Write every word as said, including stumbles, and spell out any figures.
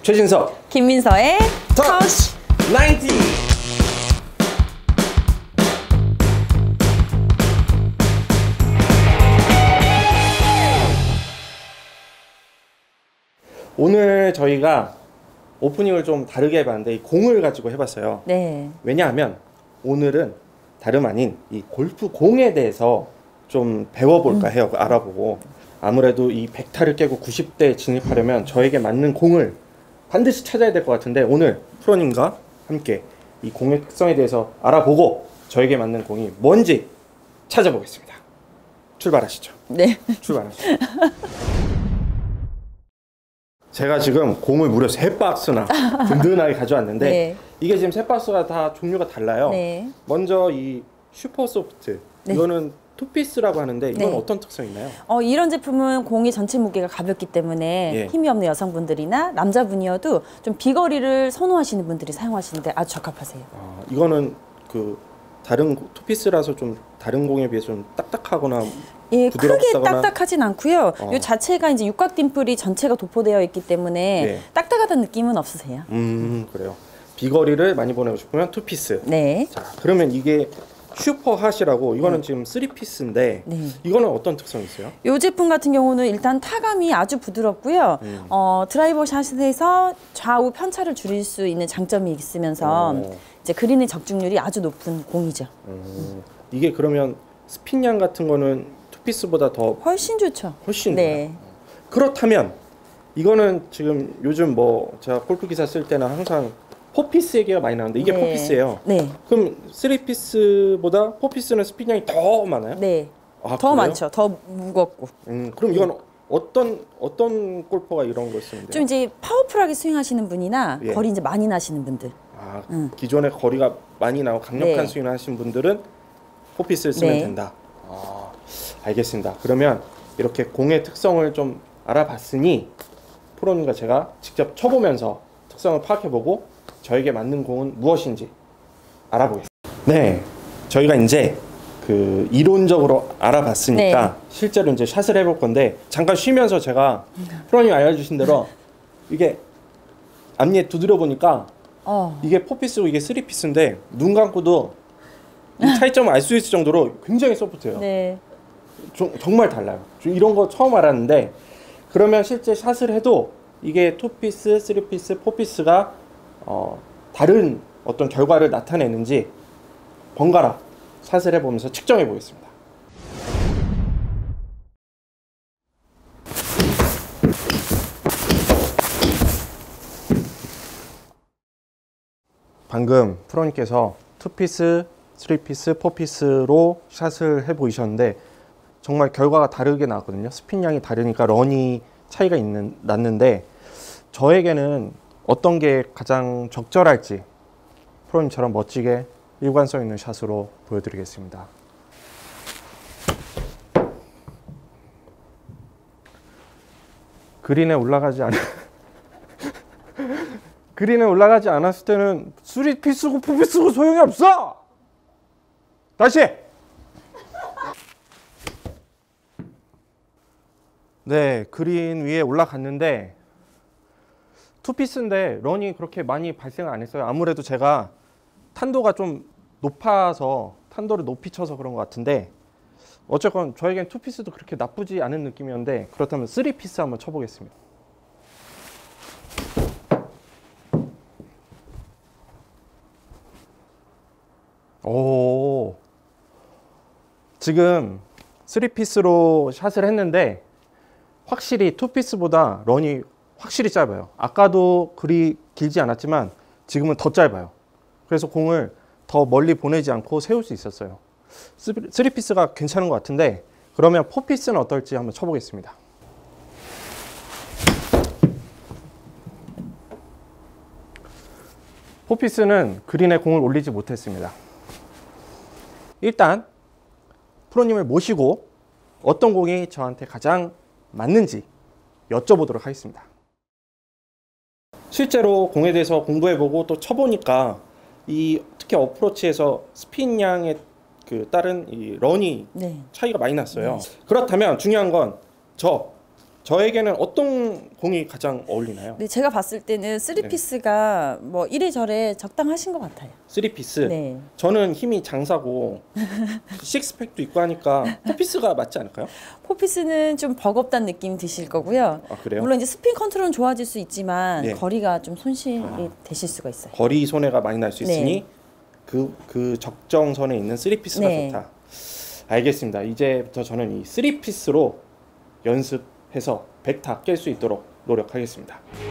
최진석, 김민서의 터치 나인티. 오늘 저희가 오프닝을 좀 다르게 해봤는데 이 공을 가지고 해봤어요. 네. 왜냐하면 오늘은 다름 아닌 이 골프 공에 대해서 좀 배워볼까 해요. 음. 알아보고 아무래도 이 백 타를 깨고 구십 대에 진입하려면 저에게 맞는 공을 반드시 찾아야 될 것 같은데 오늘 프로님과 함께 이 공의 특성에 대해서 알아보고 저에게 맞는 공이 뭔지 찾아보겠습니다. 출발하시죠. 네. 출발하시죠. 제가 지금 공을 무려 세 박스나 든든하게 가져왔는데 네. 이게 지금 세 박스가 다 종류가 달라요. 네. 먼저 이 슈퍼 소프트 네. 이거는 투피스라고 하는데 이건 네. 어떤 특성이 있나요? 어, 이런 제품은 공이 전체 무게가 가볍기 때문에 예. 힘이 없는 여성분들이나 남자분이어도 좀 비거리를 선호하시는 분들이 사용하시는데 아주 적합하세요. 아, 이거는 그 다른 투피스라서 좀 다른 공에 비해서 좀 딱딱하거나 예, 크게 딱딱하진 않고요. 어. 이 자체가 이제 육각 딤플이 전체가 도포되어 있기 때문에 네. 딱딱하다는 느낌은 없으세요. 음, 그래요. 비거리를 많이 보내고 싶으면 투피스. 네. 자, 그러면 이게 슈퍼 핫이라고 이거는 네. 지금 쓰리 피스인데 네. 이거는 어떤 특성이 있어요? 이 제품 같은 경우는 일단 타감이 아주 부드럽고요. 음. 어, 드라이버 샷에서 좌우 편차를 줄일 수 있는 장점이 있으면서 오. 이제 그린의 적중률이 아주 높은 공이죠. 음. 음. 이게 그러면 스핀량 같은 거는 투피스보다 더 훨씬 좋죠. 훨씬 네. 좋아요. 그렇다면 이거는 지금 요즘 뭐 제가 골프 기사 쓸 때는 항상 포피스 얘기가 많이 나오는데 이게 네. 포피스예요. 네. 그럼 쓰리 피스보다 포피스는 스핀량이 더 많아요? 네. 아, 더 그래요? 많죠. 더 무겁고. 음, 그럼 이건 어떤 어떤 골퍼가 이런 걸 쓰는데요? 좀 이제 파워풀하게 스윙하시는 분이나 예. 거리 이제 많이 나시는 분들. 아, 음. 기존에 거리가 많이 나고 강력한 네. 스윙을 하시는 분들은 포피스를 쓰면 네. 된다. 아, 알겠습니다. 그러면 이렇게 공의 특성을 좀 알아봤으니 프로님과 제가 직접 쳐보면서 특성을 파악해보고 저에게 맞는 공은 무엇인지 알아보겠습니다. 네, 저희가 이제 그 이론적으로 알아봤으니까 네. 실제로 이제 샷을 해볼 건데 잠깐 쉬면서 제가 프로님 알려주신 대로 이게 앞니에 두드려 보니까 어. 이게 포피스고 이게 쓰리 피스인데 눈 감고도 이 차이점을 알 수 있을 정도로 굉장히 소프트해요. 네. 조, 정말 달라요. 이런 거 처음 알았는데 그러면 실제 샷을 해도 이게 투 피스, 쓰리 피스, 포 피스가 어, 다른 어떤 결과를 나타내는지 번갈아 샷을 해보면서 측정해 보겠습니다. 방금 프로님께서 투 피스, 쓰리 피스, 포 피스로 샷을 해 보이셨는데 정말 결과가 다르게 나왔거든요. 스핀량이 다르니까 런이 차이가 있는, 났는데 저에게는 어떤 게 가장 적절할지 프로님처럼 멋지게 일관성 있는 샷으로 보여드리겠습니다. 그린에 올라가지 않 그린에 올라가지 않았을 때는 쓰리 피스고 포 피스고 소용이 없어! 다시! 네, 그린 위에 올라갔는데 투 피스인데 런이 그렇게 많이 발생을 안 했어요. 아무래도 제가 탄도가 좀 높아서 탄도를 높이 쳐서 그런 것 같은데 어쨌건 저에겐 투 피스도 그렇게 나쁘지 않은 느낌이었는데 그렇다면 쓰리 피스 한번 쳐보겠습니다. 오, 지금 쓰리 피스로 샷을 했는데 확실히 투 피스보다 런이 확실히 짧아요. 아까도 그리 길지 않았지만 지금은 더 짧아요. 그래서 공을 더 멀리 보내지 않고 세울 수 있었어요. 쓰리 피스가 괜찮은 것 같은데 그러면 포 피스는 어떨지 한번 쳐보겠습니다. 포 피스는 그린에 공을 올리지 못했습니다. 일단 프로님을 모시고 어떤 공이 저한테 가장 맞는지 여쭤보도록 하겠습니다. 실제로 공에 대해서 공부해보고 또 쳐보니까 이 특히 어프로치에서 스핀 양에 그 따른 이 런이 네. 차이가 많이 났어요. 네. 그렇다면 중요한 건 저 저에게는 어떤 공이 가장 어울리나요? 네, 제가 봤을 때는 쓰리 피스가 뭐 이래저래 적당하신 것 같아요. 쓰리 피스. 네. 저는 힘이 장사고 식스팩도 있고 하니까 포피스가 맞지 않을까요? 포피스는 좀 버겁다는 느낌 드실 거고요. 아, 그래요? 물론 이제 스핀 컨트롤은 좋아질 수 있지만 네. 거리가 좀 손실이 아. 되실 수가 있어요. 거리 손해가 많이 날 수 네. 있으니 그, 그 적정선에 있는 쓰리 피스가 네. 좋다. 알겠습니다. 이제부터 저는 이 쓰리 피스로 연습해서 백 다 깰 수 있도록 노력하겠습니다.